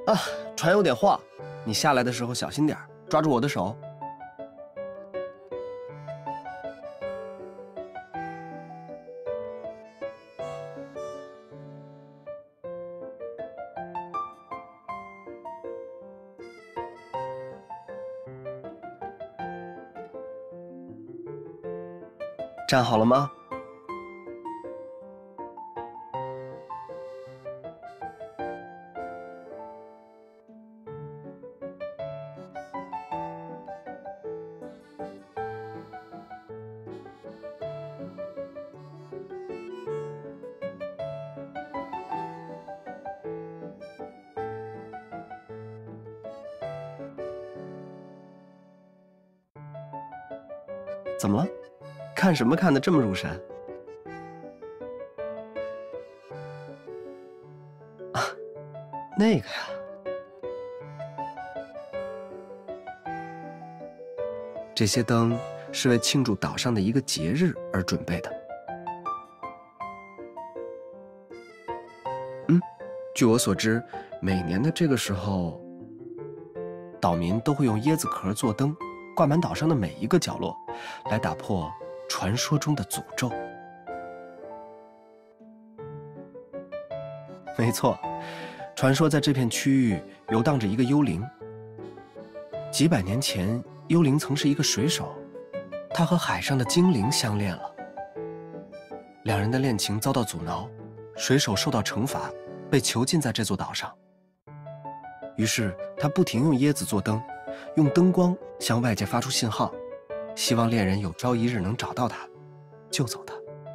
啊，船有点晃，你下来的时候小心点，抓住我的手。站好了吗？怎么了？看什么看得这么入神？啊，那个呀。这些灯是为庆祝岛上的一个节日而准备的。据我所知，每年的这个时候，岛民都会用椰子壳做灯，挂满岛上的每一个角落，来打破传说中的诅咒。没错，传说在这片区域游荡着一个幽灵。几百年前，幽灵曾是一个水手，他和海上的精灵相恋了。两人的恋情遭到阻挠，水手受到惩罚，被囚禁在这座岛上。于是他不停用椰子做灯，用灯光向外界发出信号，希望恋人有朝一日能找到他，救走他。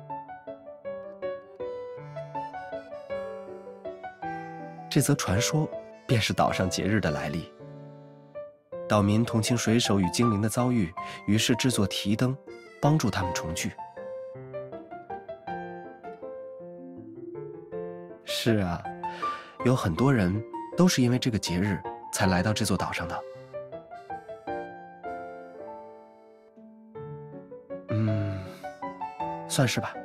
这则传说便是岛上节日的来历。岛民同情水手与精灵的遭遇，于是制作提灯，帮助他们重聚。是啊，有很多人都是因为这个节日才来到这座岛上的。算是吧。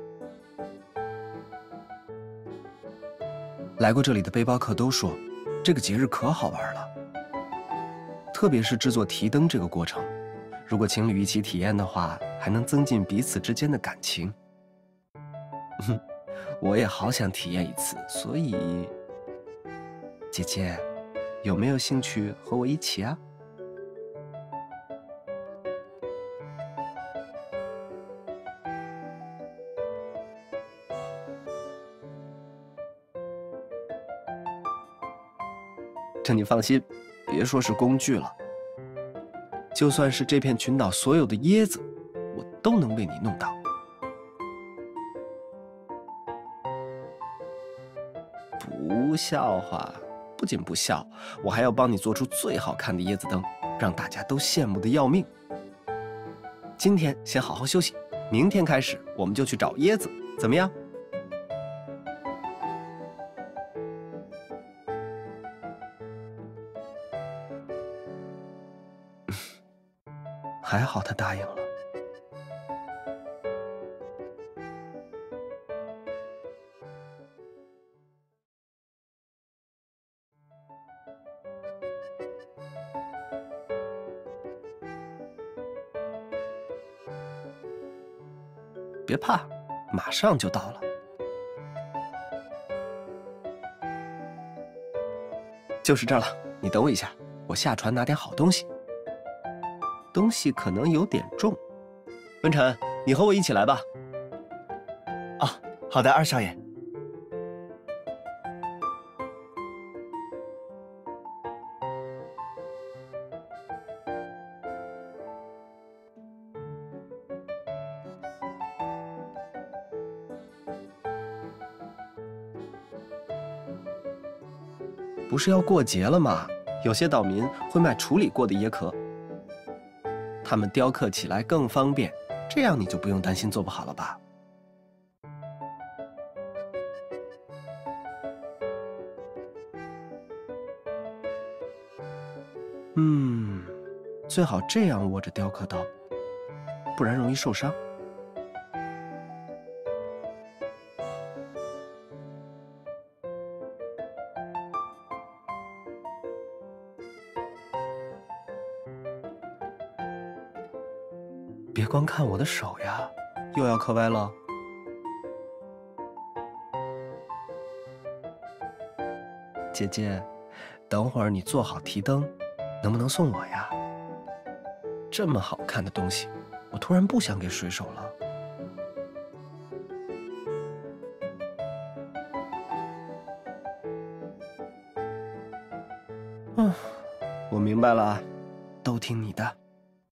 来过这里的背包客都说，这个节日可好玩了。特别是制作提灯这个过程，如果情侣一起体验的话，还能增进彼此之间的感情。我也好想体验一次，所以，姐姐，有没有兴趣和我一起啊？这你放心，别说是工具了，就算是这片群岛所有的椰子，我都能为你弄到。不笑话，不仅不笑，我还要帮你做出最好看的椰子灯，让大家都羡慕的要命。今天先好好休息，明天开始我们就去找椰子，怎么样？还好他答应了。别怕，马上就到了。就是这儿了，你等我一下，我下船拿点好东西。东西可能有点重，文晨，你和我一起来吧。 啊，好的，二少爷。 不是要过节了吗？有些岛民会卖处理过的椰壳，他们雕刻起来更方便，这样你就不用担心做不好了吧？最好这样握着雕刻刀，不然容易受伤。 别光看我的手呀，又要磕歪了。姐姐，等会儿你做好提灯，能不能送我呀？这么好看的东西，我突然不想给水手了。我明白了，都听你的。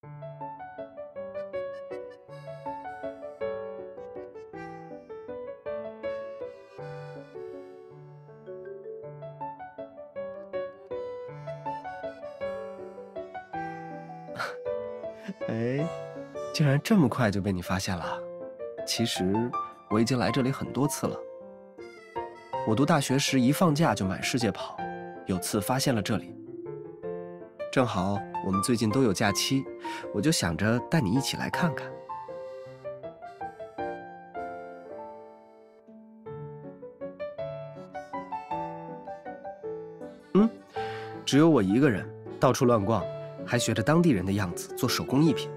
哎，竟然这么快就被你发现了。其实我已经来这里很多次了。我读大学时一放假就满世界跑，有次发现了这里。正好我们最近都有假期，我就想着带你一起来看看。只有我一个人，到处乱逛，还学着当地人的样子做手工艺品。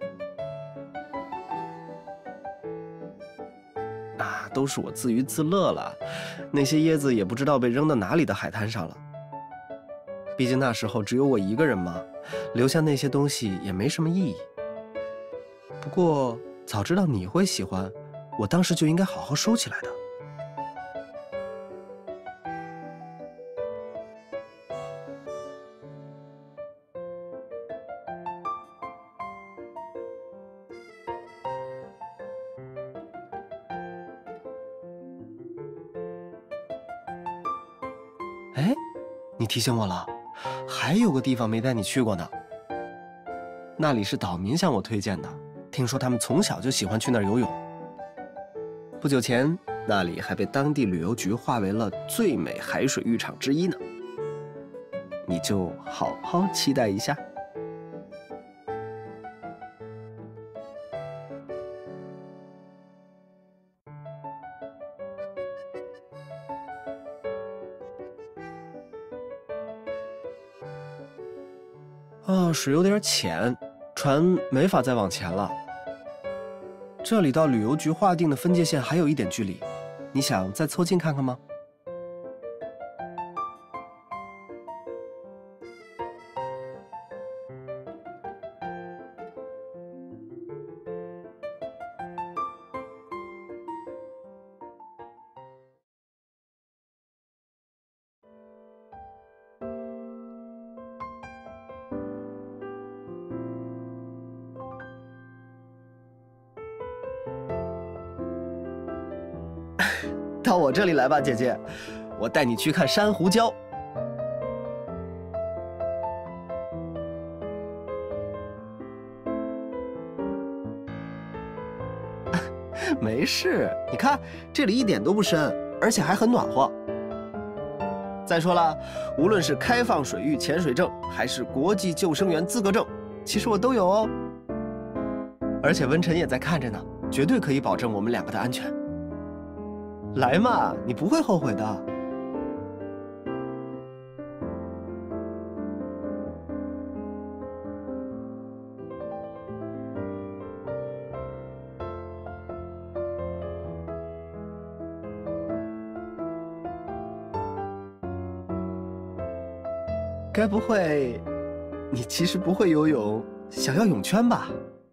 都是我自娱自乐了，那些椰子也不知道被扔到哪里的海滩上了。毕竟那时候只有我一个人嘛，留下那些东西也没什么意义。不过早知道你会喜欢，我当时就应该好好收起来的。哎，你提醒我了，还有个地方没带你去过呢。那里是岛民向我推荐的，听说他们从小就喜欢去那儿游泳。不久前，那里还被当地旅游局划为了最美海水浴场之一呢。你就好好期待一下。水有点浅，船没法再往前了。这里到旅游局划定的分界线还有一点距离，你想再凑近看看吗？到我这里来吧，姐姐，我带你去看珊瑚礁。没事，你看这里一点都不深，而且还很暖和。再说了，无论是开放水域潜水证，还是国际救生员资格证，其实我都有哦。而且温晨也在看着呢，绝对可以保证我们两个的安全。来嘛，你不会后悔的。该不会，你其实不会游泳，想要泳圈吧？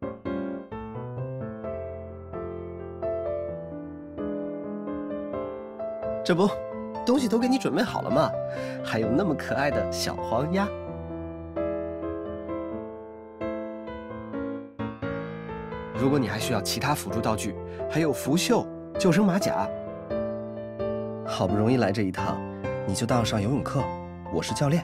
这不，东西都给你准备好了嘛，还有那么可爱的小黄鸭。如果你还需要其他辅助道具，还有浮袖、救生马甲。好不容易来这一趟，你就当上游泳课，我是教练。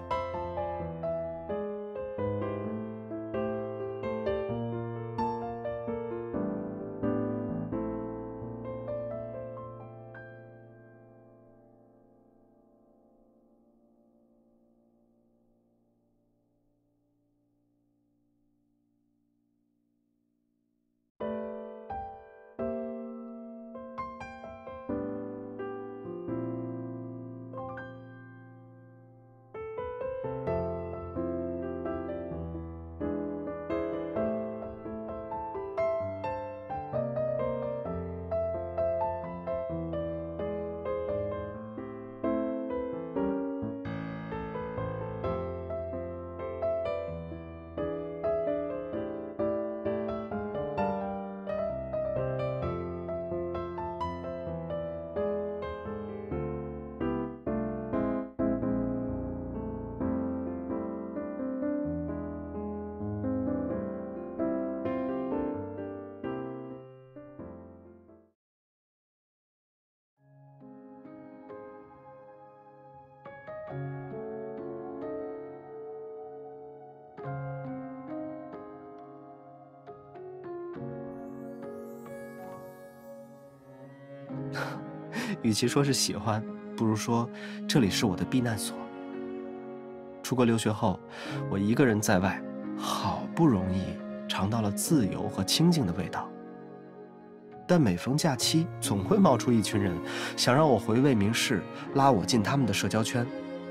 与其说是喜欢，不如说这里是我的避难所。出国留学后，我一个人在外，好不容易尝到了自由和清静的味道。但每逢假期，总会冒出一群人，想让我回味名士，拉我进他们的社交圈。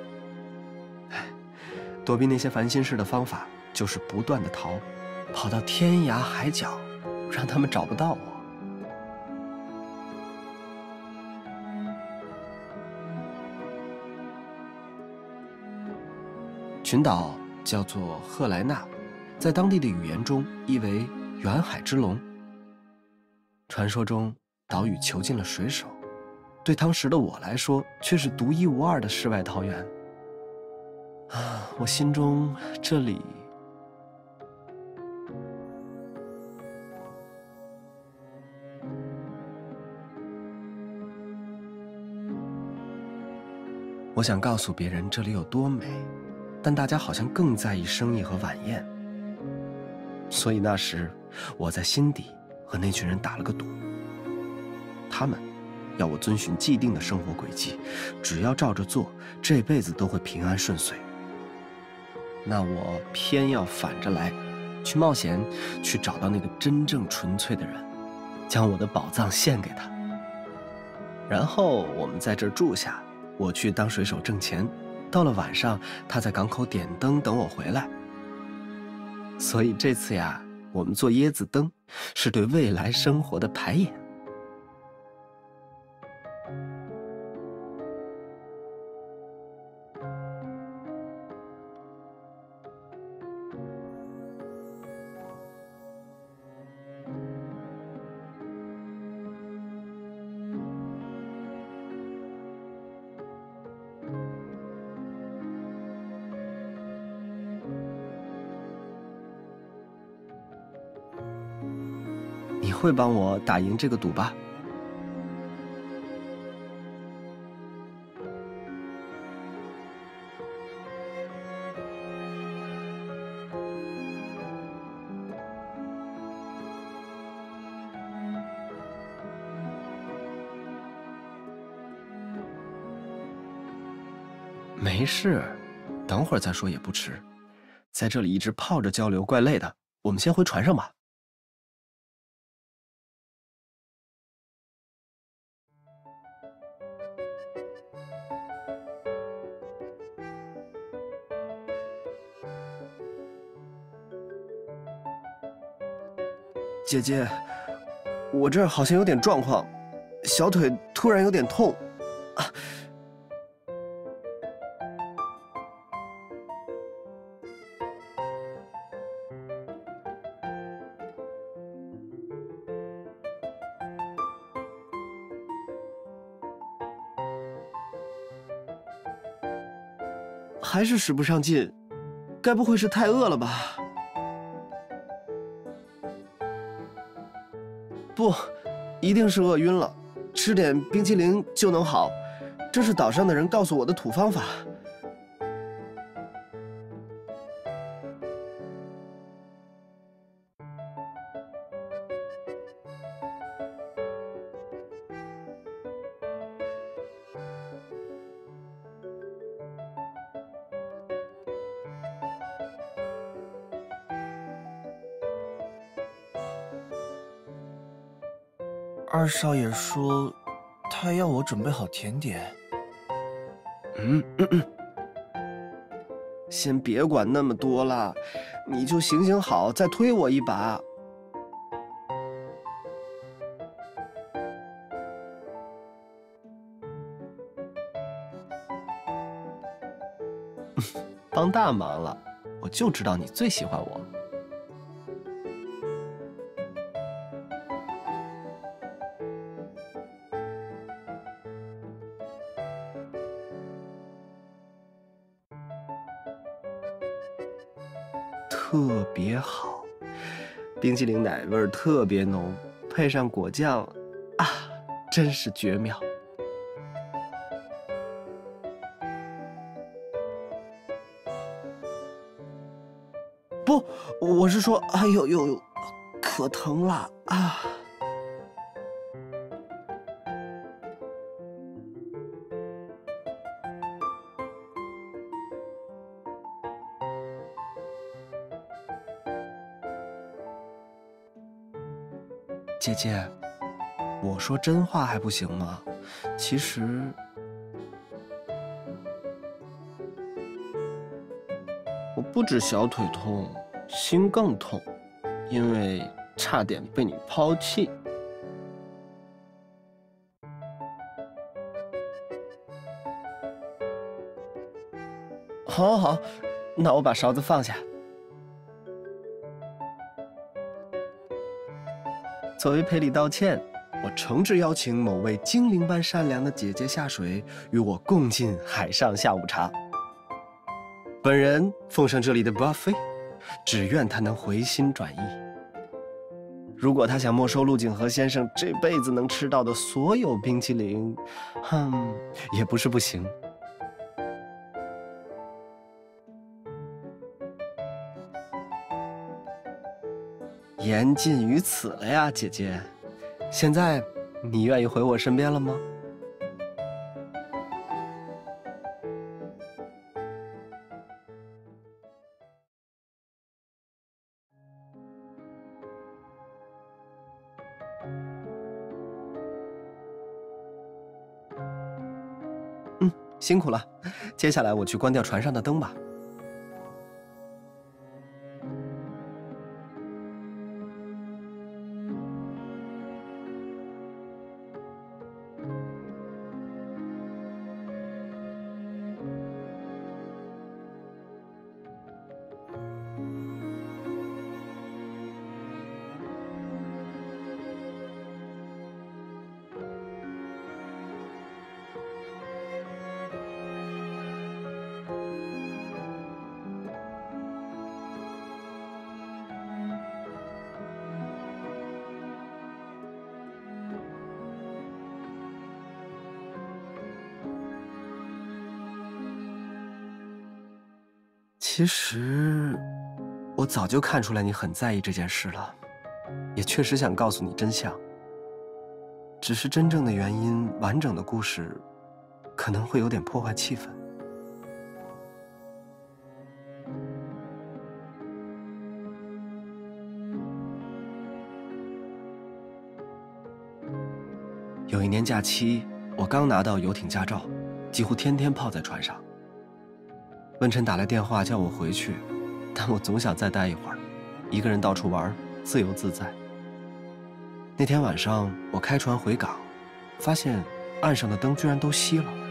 躲避那些烦心事的方法，就是不断的逃，跑到天涯海角，让他们找不到我。群岛叫做赫莱纳，在当地的语言中意为远海之龙。传说中，岛屿囚禁了水手，对当时的我来说，却是独一无二的世外桃源。我心中这里，我想告诉别人这里有多美，但大家好像更在意生意和晚宴，所以那时我在心底和那群人打了个赌，他们要我遵循既定的生活轨迹，只要照着做，这辈子都会平安顺遂。那我偏要反着来，去冒险，去找到那个真正纯粹的人，将我的宝藏献给他。然后我们在这儿住下，我去当水手挣钱，到了晚上，他在港口点灯等我回来。所以这次呀，我们做椰子灯，是对未来生活的排演。你会帮我打赢这个赌吧？没事，等会儿再说也不迟。在这里一直泡着交流，怪累的。我们先回船上吧。姐姐，我这儿好像有点状况，小腿突然有点痛。还是使不上劲，该不会是太饿了吧？不，一定是饿晕了，吃点冰淇淋就能好。这是岛上的人告诉我的土方法。 二少爷说，他要我准备好甜点。 先别管那么多了，你就行行好，再推我一把。帮大忙了，我就知道你最喜欢我。特别好，冰淇淋奶味儿特别浓，配上果酱，啊，真是绝妙。 不，我是说，哎呦呦，可疼了啊！ 姐姐，我说真话还不行吗？其实， 我不止小腿痛，心更痛，因为差点被你抛弃。 好，好，那我把勺子放下。作为赔礼道歉，我诚挚邀请某位精灵般善良的姐姐下水，与我共进海上下午茶。本人奉上这里的 buffet， 只愿她能回心转意。如果她想没收陆景和先生这辈子能吃到的所有冰淇淋，也不是不行。言尽于此了呀，姐姐。现在你愿意回我身边了吗？辛苦了。接下来我去关掉船上的灯吧。其实，我早就看出来你很在意这件事了，也确实想告诉你真相。只是真正的原因、完整的故事，可能会有点破坏气氛。有一年假期，我刚拿到游艇驾照，几乎天天泡在船上。温晨打来电话叫我回去，但我总想再待一会儿，一个人到处玩，自由自在。那天晚上，我开船回港，发现岸上的灯居然都熄了。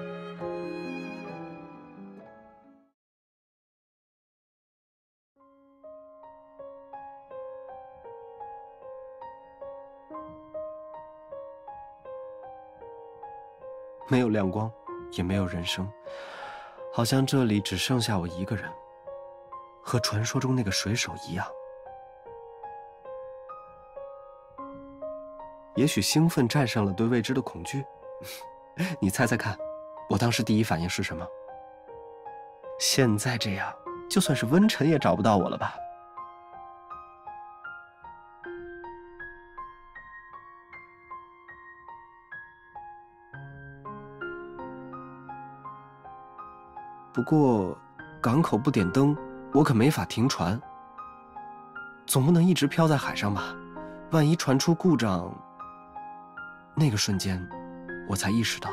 没有亮光，也没有人声，好像这里只剩下我一个人，和传说中那个水手一样。也许兴奋战胜了对未知的恐惧。你猜猜看，我当时第一反应是什么？现在这样，就算是温晨也找不到我了吧？不过，港口不点灯，我可没法停船。总不能一直漂在海上吧？万一船出故障……那个瞬间，我才意识到，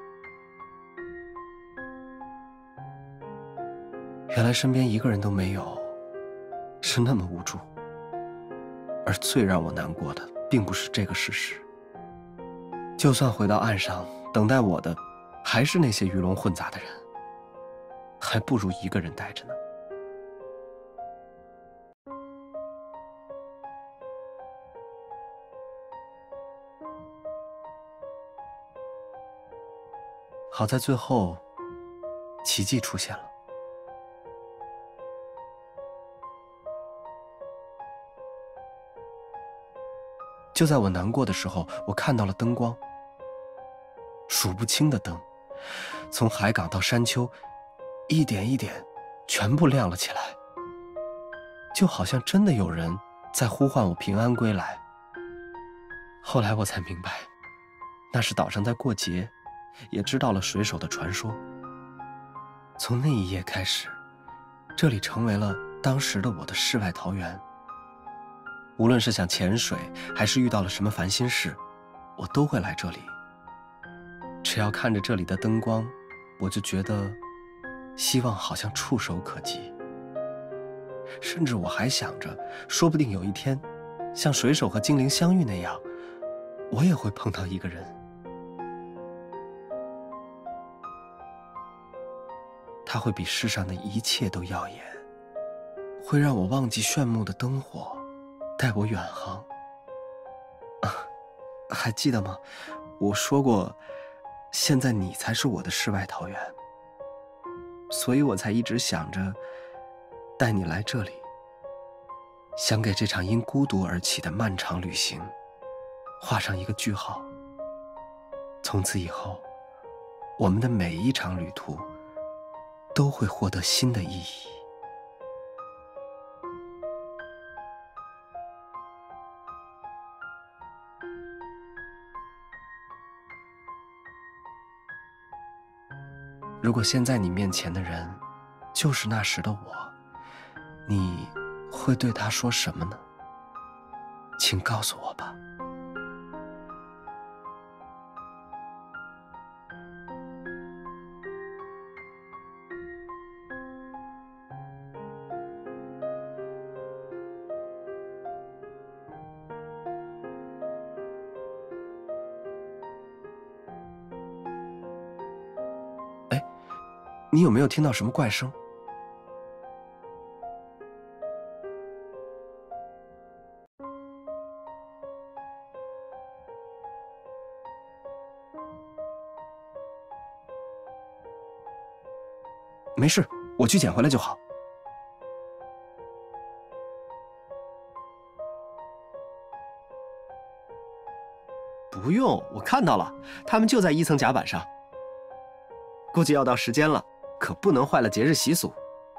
原来身边一个人都没有，是那么无助。而最让我难过的，并不是这个事实。就算回到岸上，等待我的，还是那些鱼龙混杂的人。还不如一个人待着呢。好在最后，奇迹出现了。就在我难过的时候，我看到了灯光，数不清的灯，从海港到山丘，一点一点，全部亮了起来。 就好像真的有人在呼唤我平安归来。后来我才明白，那是岛上在过节，也知道了水手的传说。从那一夜开始，这里成为了当时的我的世外桃源。无论是想潜水，还是遇到了什么烦心事，我都会来这里。只要看着这里的灯光，我就觉得希望好像触手可及。甚至我还想着，说不定有一天，像水手和精灵相遇那样，我也会碰到一个人。他会比世上的一切都耀眼，会让我忘记炫目的灯火，带我远航。还记得吗？我说过，现在你才是我的世外桃源，所以我才一直想着带你来这里，想给这场因孤独而起的漫长旅行画上一个句号。从此以后，我们的每一场旅途都会获得新的意义。如果现在你面前的人就是那时的我，你会对他说什么呢？请告诉我吧。你有没有听到什么怪声？没事，我去捡回来就好。不用，我看到了，他们就在一层甲板上。估计要到时间了，可不能坏了节日习俗。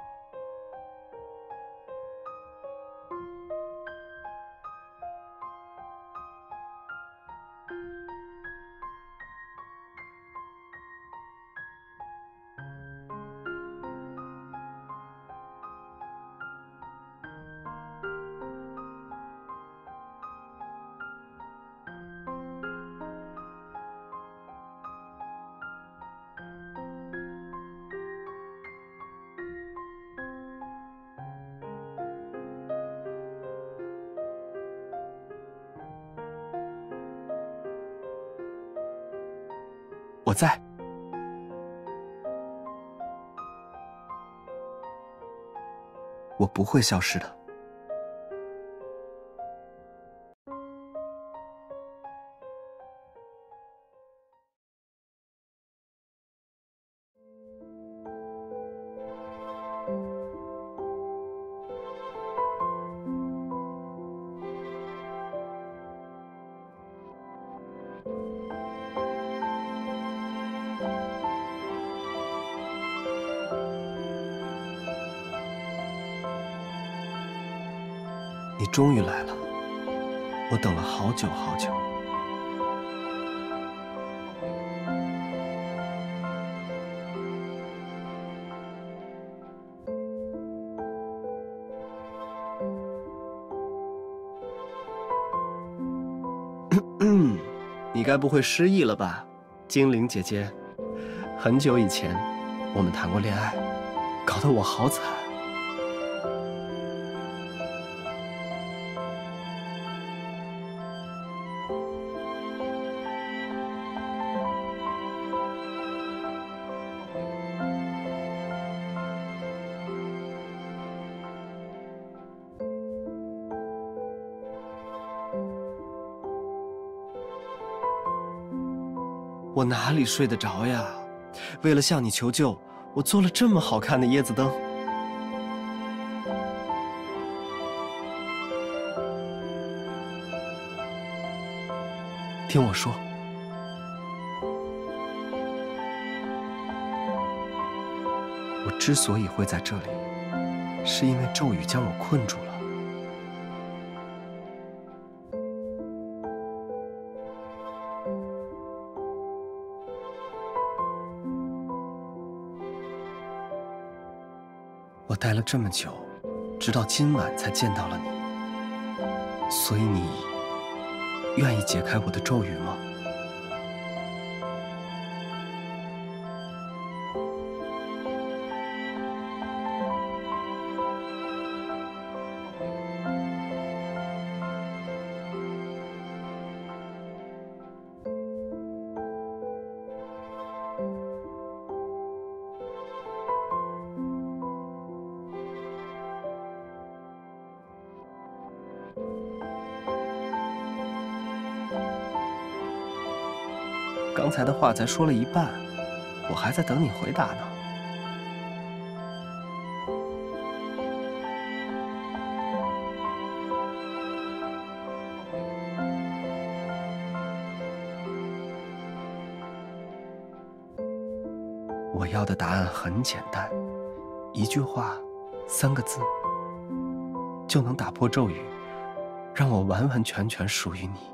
我在。我不会消失的。你终于来了，我等了好久好久。你该不会失忆了吧，精灵姐姐？很久以前，我们谈过恋爱，搞得我好惨。我哪里睡得着呀？为了向你求救，我做了这么好看的椰子灯。听我说，我之所以会在这里， 是因为咒语将我困住了。我待了这么久，直到今晚才见到了你，所以你愿意解开我的咒语吗？刚才的话才说了一半，我还在等你回答呢。我要的答案很简单，一句话，3个字，就能打破咒语，让我完完全全属于你。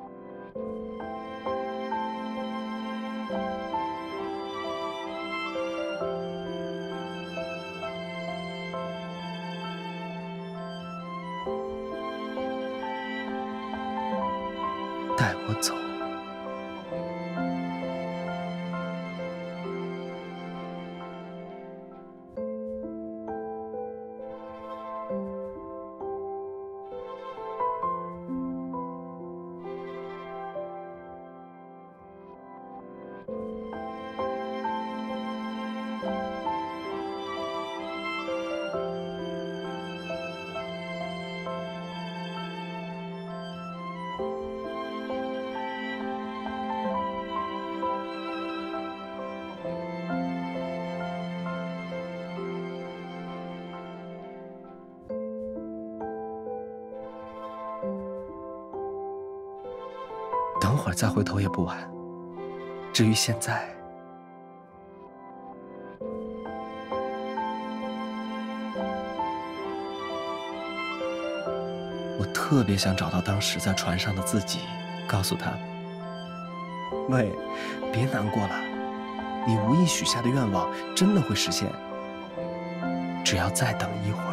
带我走。等会儿再回头也不晚。至于现在，我特别想找到当时在船上的自己，告诉他：喂，别难过了，你无意许下的愿望真的会实现，只要再等一会儿。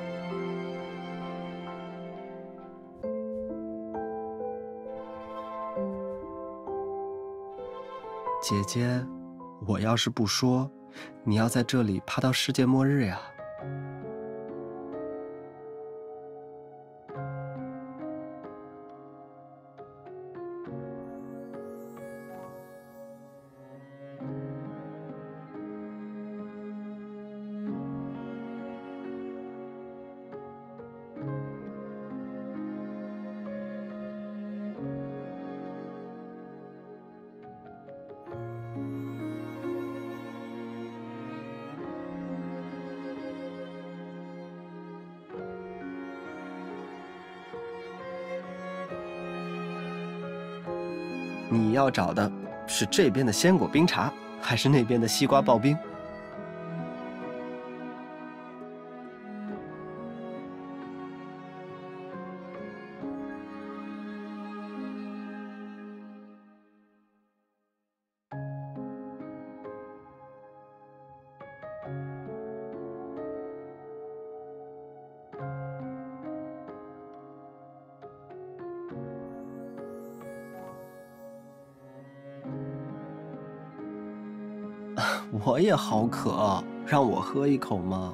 姐姐，我要是不说，你要在这里怕到世界末日呀。你要找的是这边的鲜果冰茶，还是那边的西瓜刨冰？我也好渴，让我喝一口吗？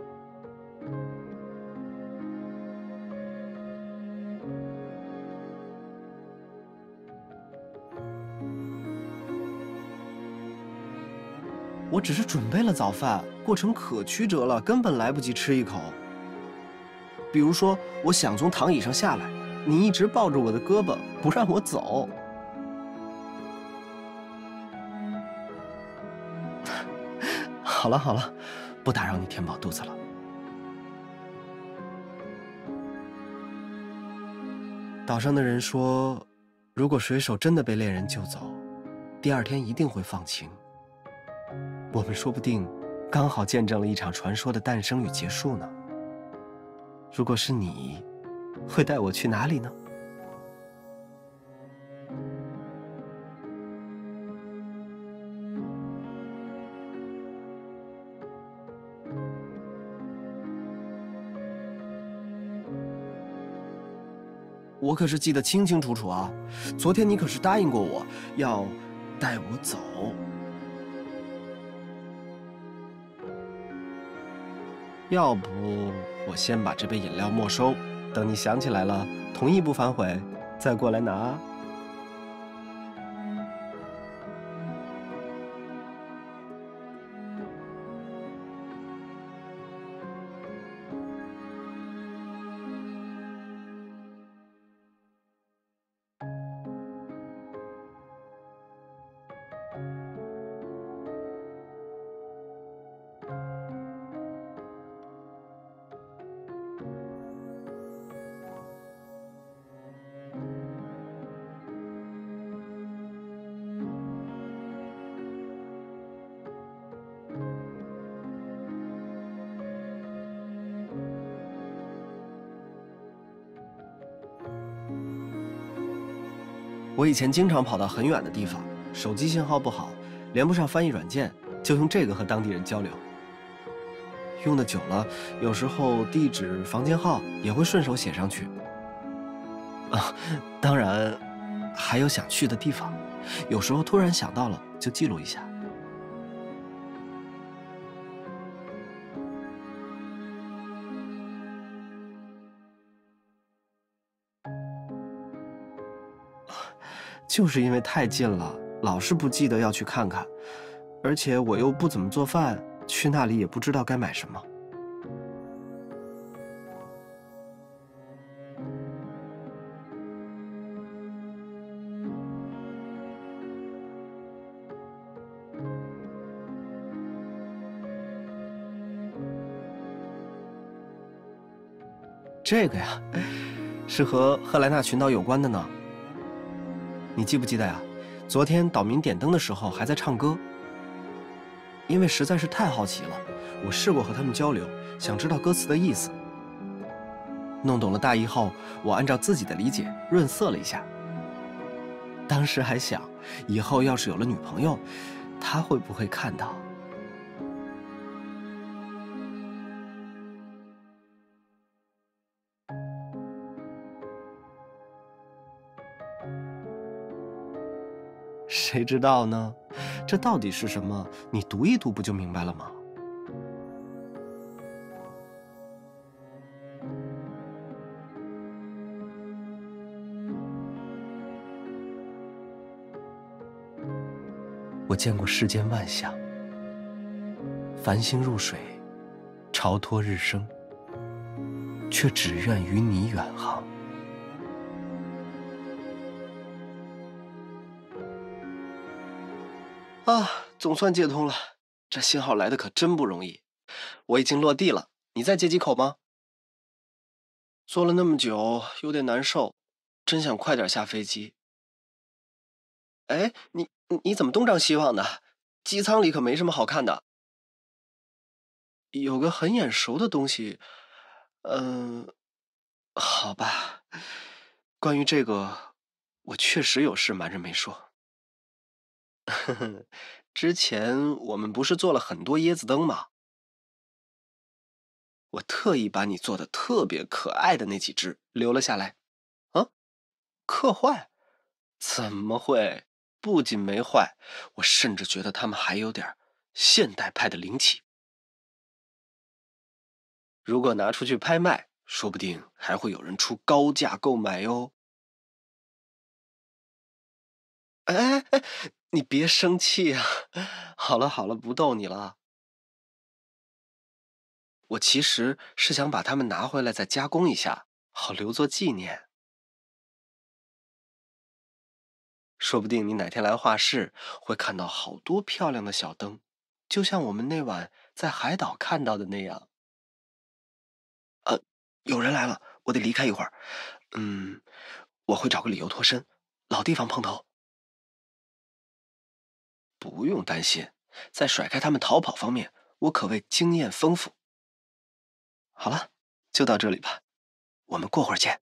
我只是准备了早饭，过程可曲折了，根本来不及吃一口。比如说，我想从躺椅上下来，你一直抱着我的胳膊不让我走。好了好了，不打扰你填饱肚子了。岛上的人说，如果水手真的被恋人救走，第2天一定会放晴。我们说不定刚好见证了一场传说的诞生与结束呢。 如果是你，会带我去哪里呢？我可是记得清清楚楚啊，昨天你可是答应过我，要带我走。要不我先把这杯饮料没收，等你想起来了，同意不反悔，再过来拿。我以前经常跑到很远的地方，手机信号不好，连不上翻译软件，就用这个和当地人交流。用的久了，有时候地址、房间号也会顺手写上去。啊，当然，还有想去的地方，有时候突然想到了就记录一下。就是因为太近了，老是不记得要去看看，而且我又不怎么做饭，去那里也不知道该买什么。这个呀，是和赫莱纳群岛有关的呢。你记不记得呀？昨天岛民点灯的时候还在唱歌。因为实在是太好奇了，我试过和他们交流，想知道歌词的意思。弄懂了大意后，我按照自己的理解润色了一下。当时还想，以后要是有了女朋友，她会不会看到？谁知道呢？这到底是什么？你读一读不就明白了吗？我见过世间万象，繁星入水，潮脱日升，却只愿与你远航。啊，总算接通了，这信号来的可真不容易。我已经落地了，你再接几口吗？坐了那么久，有点难受，真想快点下飞机。哎，你怎么东张西望的？机舱里可没什么好看的。有个很眼熟的东西，好吧。关于这个，我确实有事瞒着没说。之前我们不是做了很多椰子灯吗？我特意把你做的特别可爱的那几只留了下来。啊，刻坏？怎么会？不仅没坏，我甚至觉得它们还有点现代派的灵气。如果拿出去拍卖，说不定还会有人出高价购买哟。哎，你别生气呀！好了好了，不逗你了。我其实是想把它们拿回来再加工一下，好留作纪念。说不定你哪天来画室，会看到好多漂亮的小灯，就像我们那晚在海岛看到的那样。有人来了，我得离开一会儿。我会找个理由脱身，老地方碰头。不用担心，在甩开他们逃跑方面，我可谓经验丰富。好了， 就到这里吧，我们过会儿见。